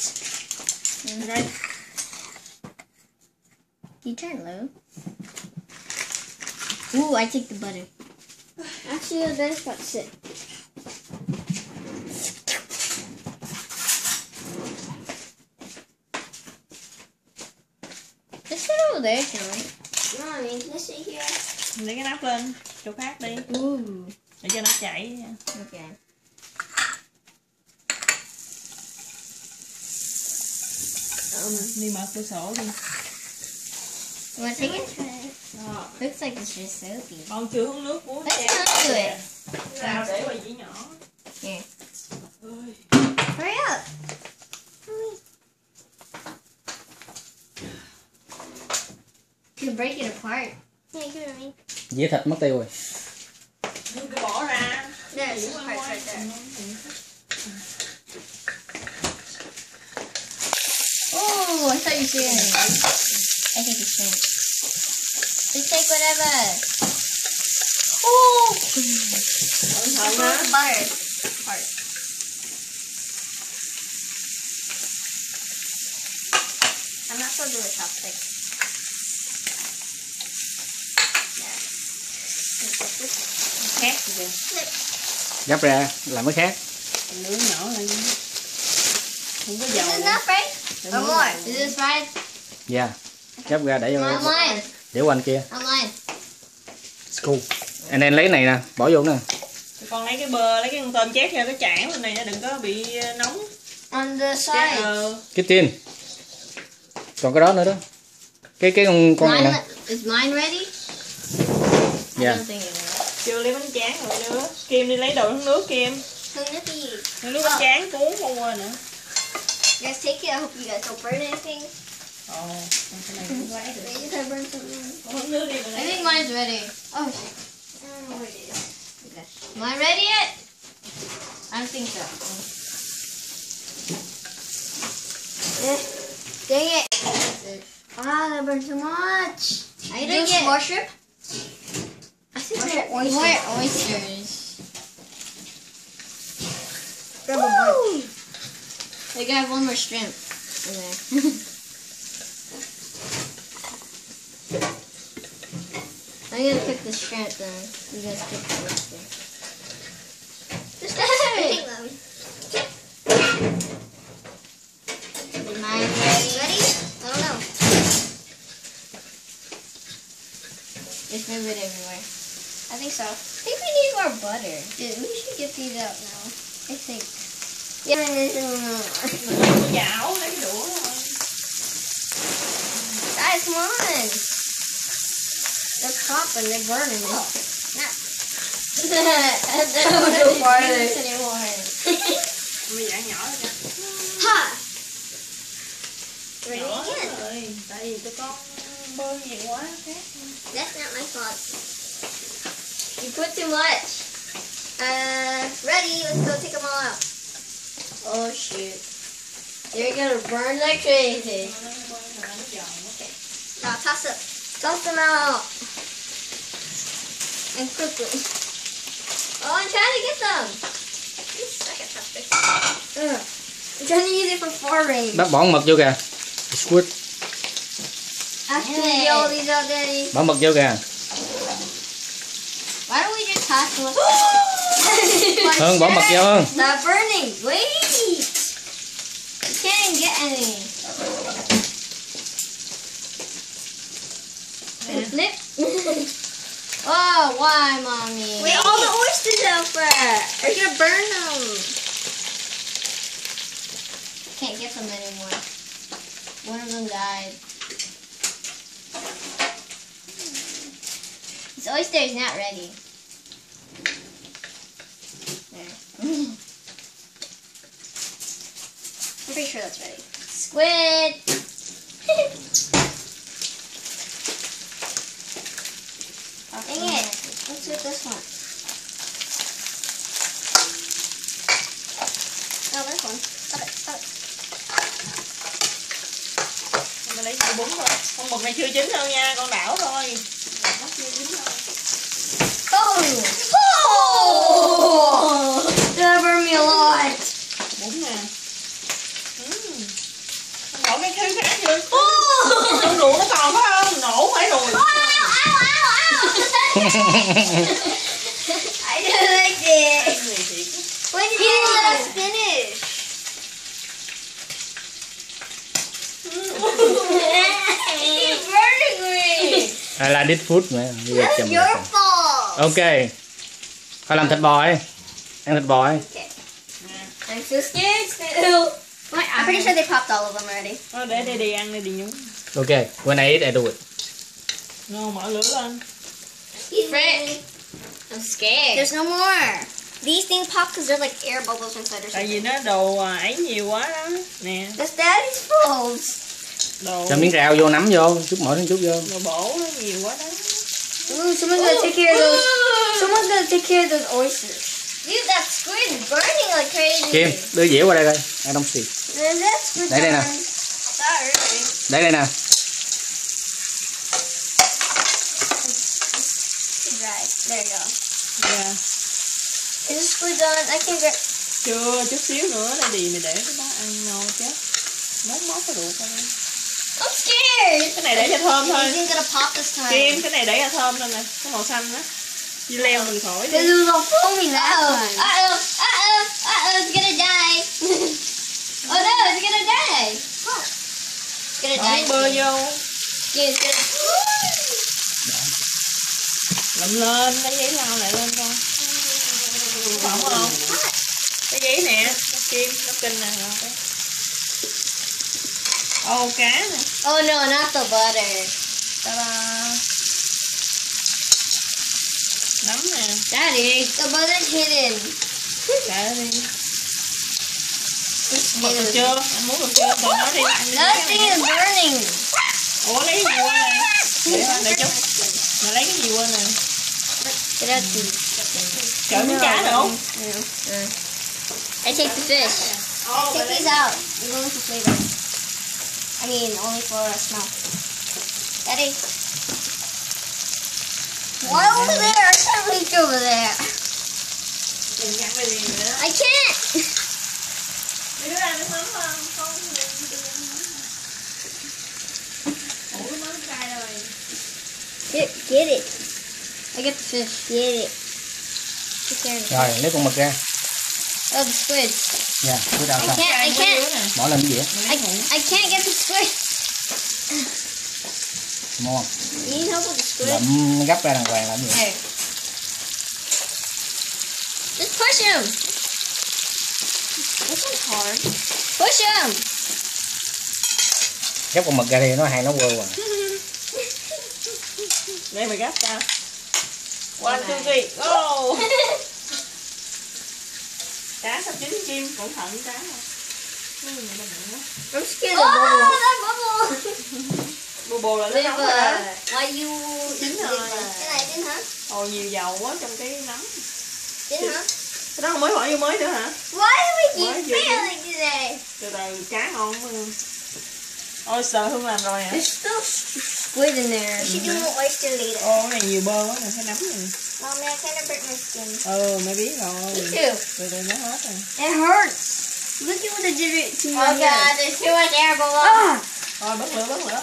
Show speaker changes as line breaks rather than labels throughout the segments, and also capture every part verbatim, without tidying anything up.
Đây.
You turn low. Ooh, I take the butter.
Actually, the best part sit.
Let's sit over there, John.
No, I mean, let's sit here.
Lấy cái nắp lên chỗ khác đi.
Ooh.
Để cho nó chảy nha.
Okay.
Um, đi mở cửa sổ đi.
You want to take it?
Đó.
Looks like it's just soapy.
Con chưa hứng nước của
Let's not do it.
Nào để vào dĩ nhỏ.
Here.
Ôi.
Hurry up. You can break it apart.
Yeah, give it to me.
Dĩa thịt mất tiêu rồi.
Đưa cái bỏ ra.
There's
Dĩ
some
quay
parts
quay.
right there.
Oh, I thought you said it. I think it's shrimp. Just take whatever. Oh!
Cẩn thận
Where's the
á.
butter part? I'm not so good with chopsticks.
Khác gì kìa.
Gấp ra làm cái khác.
Nướng nhỏ lên. Không có
Is
dầu.
this enough, right?
Đừng
Or
có
more?
dầu.
Is this right?
Dạ. Gấp ra để
I'm
vô.
lying.
Để quanh kia.
I'm lying.
Cool. Anh em lấy này nè, bỏ vô nè.
Con lấy cái bơ, lấy cái con tôm chét theo cái chản bên này, đừng có bị nóng.
On the
Chét
side.
ờ.
Cái tiên. Còn cái đó nữa đó. Cái cái con con này
Mine,
nè.
is mine ready? I
Dạ.
don't think it is.
Chưa lấy bánh tráng rồi nữa. Kim đi lấy đồ hứng nước Kim.
Hung nippy.
Lấy nước bánh tráng cuốn không quên nữa.
You guys take it. I hope you guys don't burn anything.
Ồ, cái này cũng quá được.
Maybe if I burn something.
Có hứng nước đi.
I think mine's ready. Oh, shit.
I don't know where it is.
Okay. Am I ready yet? I don't think so.
Eh, dang it.
That's it.
Ah, that burned too much.
I
You
didn't
do
get
more shrimp? I think
more
they're oysters.
more oysters.
Grab a bite.
We got one more shrimp in there. I'm gonna cook the shrimp then. You guys cook the oyster.
Just take them.
Is mine ready?
Ready? I don't know.
Just move it everywhere.
I think so.
I think we need more butter. Dude, we should get these out now. I think.
Yeah, I don't know.
Có dảo, lấy cái đũa thôi.
Guys, come on. They're popping. They're burning. Oh. Nah.
I don't
Go
want to
farther.
do this anymore.
Bây giờ nhỏ ra.
Ha! Ready
Nhỏ
again.
rồi. Tại vì tụi con bơi nhiều quá khác.
That's not my fault. You put too much. Uh, ready? Let's go take them all out.
Oh shoot. They're gonna burn like crazy.
Now toss it. Toss them out. And quickly. Oh, I'm trying to get them. You suck at chopsticks. Ugh. I'm trying to use it for far range.
Bác bỏ mực vô kìa. Squid.
Actually,
Yeah.
get all these out, Daddy.
Bỏ mực vô kìa.
Why don't we just toss them?
My
Hương bỏ mực vô Hương.
Stop burning. Wait.
You can't even get any.
Flip.
Oh, why, mommy?
Wait, all the oysters out there. Are you gonna burn them?
Can't get them anymore. One of them died. This oyster is not ready. There.
I'm pretty sure that's ready.
Squid!
Dang it. Let's do this one. Oh, this one. Stop it. Stop it.
Mình lấy cái bún thôi. Con mực này chưa chín đâu nha, con đảo thôi. Nó chưa chín đâu.
Oh! Oh! That burned me a lot.
Bún nè. Mm.
I don't like it.
Cái này thiệt.
Why did you let us finish? You're burning me.
I like this food mà. Bây giờ
That's
chầm
your
lại.
fault.
Ok. Thôi làm thịt bò đi. Ăn thịt bò đi.
Okay. I'm so scared still. I'm pretty sure they popped all of them already.
Thôi để để đi ăn đi đi nhúng.
Ok. When I eat, I do it.
Ngon, mở lửa lên.
Frick. I'm scared. There's no more. These things pop because they're like air bubbles inside or
Tại vì
something.
nó đồ à, ấy nhiều quá đó. Nè,
That's daddy's fault.
đồ
Cho miếng rau vô, nấm vô, chút mỗi chút vô.
đồ bổ nó nhiều quá đó.
Ooh, someone's gonna take care of those. Someone's gonna take care of those oysters. Dude, that squid is burning like crazy.
Kim, đưa dĩa qua đây coi. I don't see.
And that squid
Đây đây nè.
burns. Not really.
Đây đây nè.
Dry. There you go.
Dạ.
Is the squid done? I can't get.
Chưa, chút xíu nữa đây đi mày để cái đó ăn ngon chứ. Mốt mốt cái ruột ra đây.
I'm scared.
Cái này để cho thơm thôi.
It isn't gonna pop this time.
Kim, cái này để cho thơm thôi nè, cái màu xanh đó. Dưa leo mình khỏi đi.
It was all foamy last time. Uh oh, uh oh, uh oh, it's gonna die. Oh no, it's gonna die. Oh. It's gonna
Bỏ
die.
miếng bơ vô.
Yeah, it's gonna.
Lụm lên, cái giấy lau lại lên con. Phỏng không? Cái giấy nè, Kim, nó kinh nè. Rồi. Ô, cá nè.
Oh no, not the butter.
Ta-da. Nấm nè.
Daddy, the butter's hidden.
Trả đi.
This
Bật được chưa? Anh muốn được chưa? Còn nó đi. Anh đi lấy
That
cái
thing
này.
is burning.
Ủa, lấy cái gì quên này? Để, để chút. Mà lấy cái gì quên này?
Get out the.
Chở miếng cá được không?
I take the fish.
Oh,
Take these out. You're going for flavor. I mean, only for a smell. Daddy. Why over there? I can't reach over there.
Đừng nhắc về gì nữa.
I can't.
Đứa ăn nước mắm không? Không. Ủa, nước mắm cay rồi.
Get, get it. I get the fish. Get it. Take care of it.
Rồi, lấy con mực ra.
Oh, the squid.
Nha, cứ đào
I
xong.
can't. I can't.
Bỏ lên cái dĩa.
I, I can't get the squid.
Đúng không?
You need help with the squid?
Lậm gấp ra đàng hoàng làm gì?
Here. Just push him. This one's hard. Push him.
Gấp con mực ra thì nó hay nó quơ à.
Đây mày gắp tao. One, two, three, go! Cá sắp chín Kim, cẩn thận cá nè.
I'm scared of bubble. Oh, that bubble.
Bồ bồ là nó nóng rồi đó.
Why you...
Chín rồi.
Cái này chín hả?
Ồ, nhiều dầu quá trong cái nấm.
Chín hả?
Cái đó không mới bỏ vô mới nữa hả?
Why do we
Mới
keep
vô chứ.
failing today?
Từ từ, cá ngon quá. Ôi, sợ Hương làm rồi hả?
There's still squid in there. We should do more oyster later.
Ồ, cái này nhiều bơ quá, cái nấm này.
Mommy, I kind of burnt my skin.
Ừ, mày biết rồi.
Me too.
Từ từ nó hết rồi.
It hurts. Look at what I did it to my
Oh
hand.
god, there's too much air below.
Ah!
Thôi, bớt lửa, bớt lửa.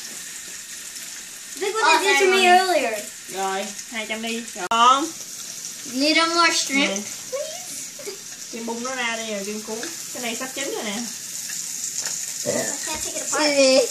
Look what
Oh,
they did to me
sorry,
earlier.
Rồi, hai trăm đi. Rồi. Con.
Need a more shrimp?
Nè. Kim bung nó ra đi rồi Kim cuốn. Cái này sắp chín rồi nè.
I can't take it apart.
Hey.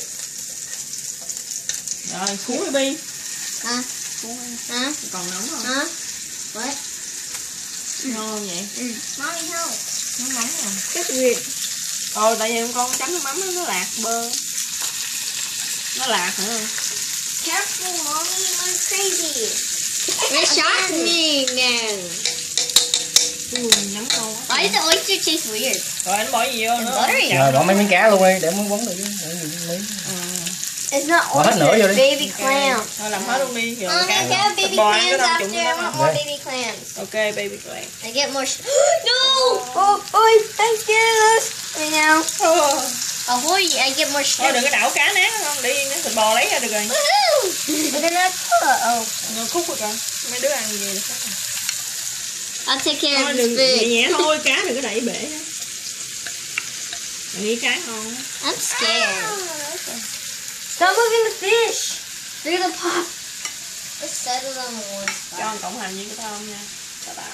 Rồi, cuốn đi Bi.
Huh?
Cuốn đi.
Huh?
Còn nóng không?
Huh? What?
Ngon vậy.
Mommy, help.
Nó nóng rồi.
That's weird.
Ờ, tại vì con chấm nước mắm nó lạc bơ. Nó lạc hả?
Careful, Mommy. I'm crazy.
It shocked me again.
Ui, nóng ngon quá.
Why does the oyster taste weird?
Rồi anh bỏ gì vô
It's
nữa?
buttery.
Rồi bỏ mấy miếng cá luôn đi để muốn quấn được chứ. Để miếng.
Ừ.
It's not
Bỏ hết
oyster,
nửa vô
it's
đi.
baby
Ok.
clam.
Thôi làm hết luôn đi. Rồi
Mommy, I
cá
can have
thịt
baby
bò ăn
clams
cái
after.
đông trụng
I
đó
want
mà.
more
Đây.
baby clams.
Ok, baby clam.
I get more. Sh no! Oh, oh, I'm scared of this right now. Ahoy! I get more
Thôi
shrimp.
đừng có đảo cá nát không? Để yên thịt bò lấy ra được rồi.
Woohoo! But they're not cooked. Oh.
Nó khúc rồi con. Mấy đứa ăn gì được hết.
I'll take care
Thôi
of
đừng
this
nhẹ
fish.
nhẹ thôi, cá đừng có đẩy bể. Mình nghĩ cá ngon.
I'm scared.
Stop moving the fish. They're gonna pop. Let's settle on one spot.
Cho cộng hành với cái thơm nha. Ta ta.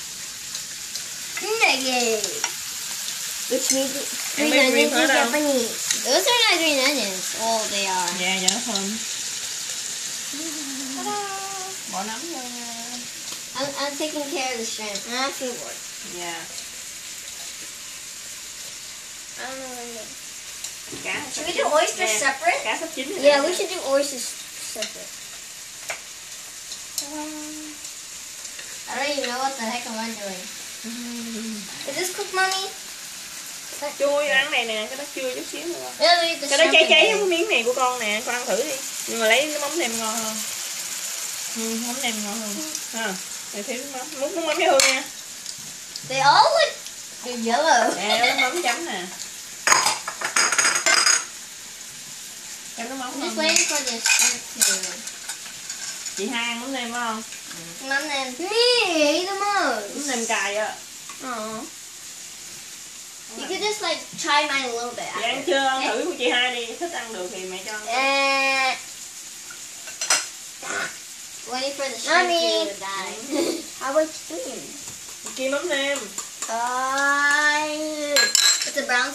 Nugget. Which means
Em
green
biết green
onions in
hết đâu.
Japanese. Those are not green onions. Oh, they are.
Dạ, dạ nó thơm. Bỏ nấm vô nha.
I'm, I'm taking care of the shrimp. I feel bored.
Dạ.
I don't know where to
Cá.
Should we do oysters
Nè,
separate?
cá sắp chín rồi.
Yeah,
nè.
we should do oysters separate. I don't even know what the heck am I doing. Is this cooked, mommy?
Chua ăn này nè, cái đó chua chút xíu nữa.
Yeah, leave the
Cái đó
shrimp
cháy
in
cháy
there.
giống cái miếng này của con nè, con ăn thử đi. Nhưng mà lấy nước mắm nêm ngon hơn. Ừ, mắm nêm ngon hơn. Ha, để thêm nước mắm. Muốn nước mắm với hương nha.
They all look they're yellow.
Nè, nước mắm chấm nè. Chấm nước mắm
I'm just
ngon.
waiting for the shrimp to.
Chị hai ăn mắm nêm phải không?
Mom and me ate the most.
Mắm nêm cay á.
Aww. You could just like try mine a little bit.
Chị ăn chưa? Ăn thử của chị hai đi. Thích ăn được thì mẹ cho ăn.
Uh, waiting for the shrimp
Mommy.
to die.
How about you?
Kia mắm nêm.
Uh,
It's a brown.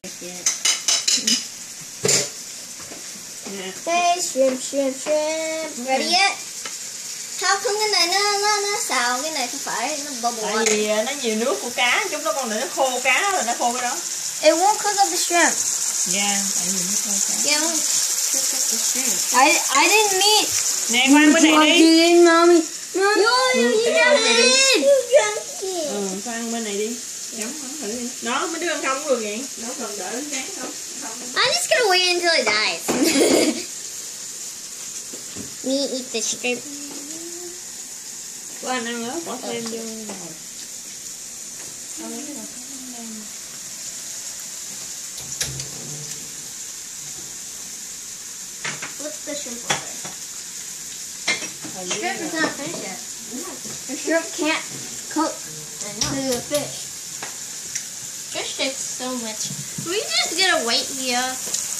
Nè.
okay, shrimp, shrimp, shrimp.
Ready yet? Sao không cái này nó nó nó xào cái này không phải nó bubble
Tại
water.
vì nó nhiều nước của cá, chút đó con để nó khô cá rồi nó khô cái đó.
It won't cook up the shrimp.
Dạ, tại vì nó khô cá.
Yeah, we'll cook up the shrimp.
I I didn't mean.
Nè, khoan bên này đi.
in, mommy.
No, you, you
Để
got
con này đi.
it. You drank it.
Ừ, khoan bên này đi. Chấm ăn thử đi. Đó, mấy đứa ăn không được vậy. Đâu cần đợi đến chán không. Không.
I'm just gonna wait until it dies. Me eat the shrimp.
Có anh ăn ớt bỏ thêm vô nồi.
Flip the shrimp over.
Hồi
Shrimp is
dưới
not finished yet.
The shrimp can't cook
I
to
know.
the fish.
Fish takes so much. We just gotta wait here.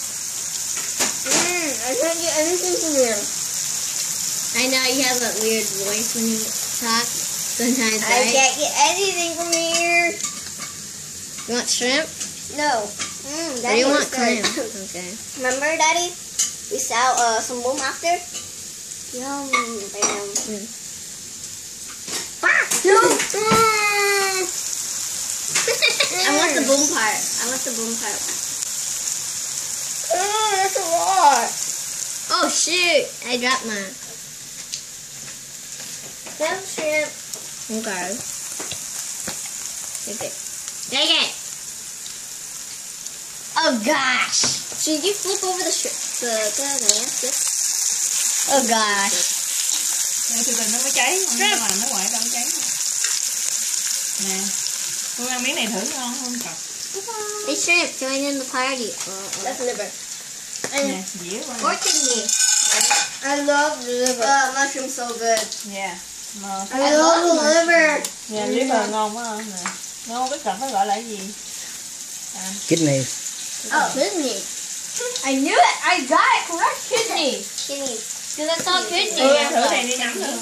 Mm, I can't get anything from here.
I know you have that weird voice when you talk sometimes,
I
right?
can't get anything from here.
You want shrimp?
No. Mm,
Or do
Daddy
you want
was good.
clam? Okay.
Remember, Daddy? We saw uh, some boom after. Yum. Bam.
Mm.
Ah, no. Mm.
I want the boom part. I want the boom part.
Mm, that's a lot.
Oh shoot! I dropped mine.
Them shrimp.
Okay. Take it. Take it! Oh gosh! Should you flip over the shrimp? The, the, the, oh gosh.
Để từ từ nó mới cháy, không nó làm nó ngoại đâu cháy. Nè, Hương ăn miếng này thử ngon không cọc.
Hey shrimp, join in the party. Uh, uh.
That's liver.
Nè, dĩa qua.
Or kidney.
I love the liver. Uh, mushroom's so good.
Dạ. Mà
I, I love the liver.
Dạ, liver ngon quá không nè. Nó không biết cần phải gọi là cái gì. À,
Kidney.
Oh, kidney. I knew it. I got it correct. Kidney.
Kidney. Because I saw kidney.
ừ, ăn thử này đi nắm thử.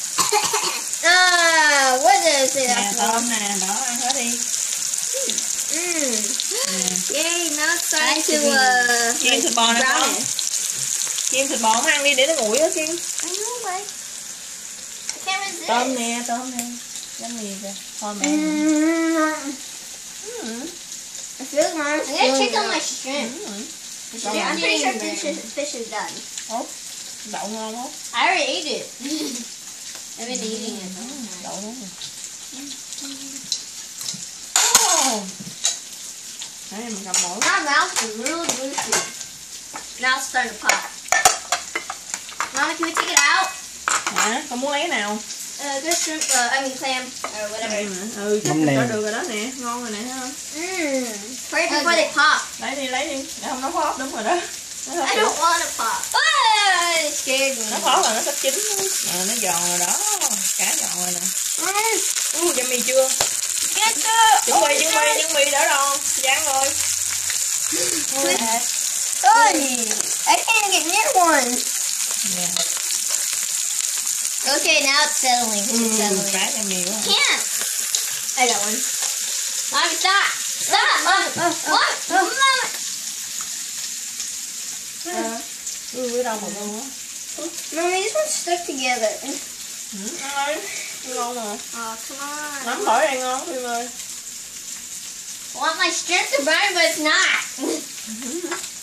Ah, what did I say?
Nè,
That's wrong.
tôm nè, đó, ăn hết đi.
Mm.
Nè.
Yay, now it's
I
time
see.
to uh,
Chiên thịt bò nè
brown
con.
it.
Chiên thịt bò không ăn đi để nó nguội á Kiên.
I know, but I can't resist.
Tôm nè, tôm nè. Chấm mì kìa. Thôi mẹ.
Mm.
Ừ.
I feel like mine's
I'm gonna check
still
on my
good.
shrimp.
Ừ.
The
Come
shrimp
on.
I'm pretty sure
didn't
fish
burn.
is, fish is done.
Út. Đậu ngon không?
I already ate it. I've been eating it.
Đậu đúng rồi. Oh. Đấy, mình cầm mỗi.
My mouth is really juicy. Now it's starting to pop. Mama, can we take it out?
Hả? Con muốn lấy cái nào?
Uh, this shrimp, uh, I mean clam, or whatever.
Đây mà. Ừ, chắc
Mắm
cho
nè.
được rồi đó nè. Ngon rồi nè thấy không?
Mmm. Right before they pop.
Lấy đi, lấy đi. Để không nó khó. Đúng rồi đó. Nó khó
I
được.
don't want to pop. Ah, it scared me.
Nó khó là nó sắp chín. À, nó giòn rồi đó. Cá giòn rồi nè.
Mm.
Ui, dâm mì chưa?
Get the...
Chuẩn bị, chuẩn bị, chuẩn bị đỡ đòn. Dán rồi.
Oi, I can't get near one.
Nè.
Okay, now it's settling.
Ừ,
It's settling.
bán em nhiều quá.
Can't.
I got one.
Mommy, stop. Stop, Mom. What? Mom.
À, ừ, với đâu mà ngon quá.
Mommy, this one's stuck together.
Ừ, ăn ơi, ngon mà.
Oh, come on.
Nấm tỏi đây ngon, Phim ơi.
I want my strength to burn, but it's not.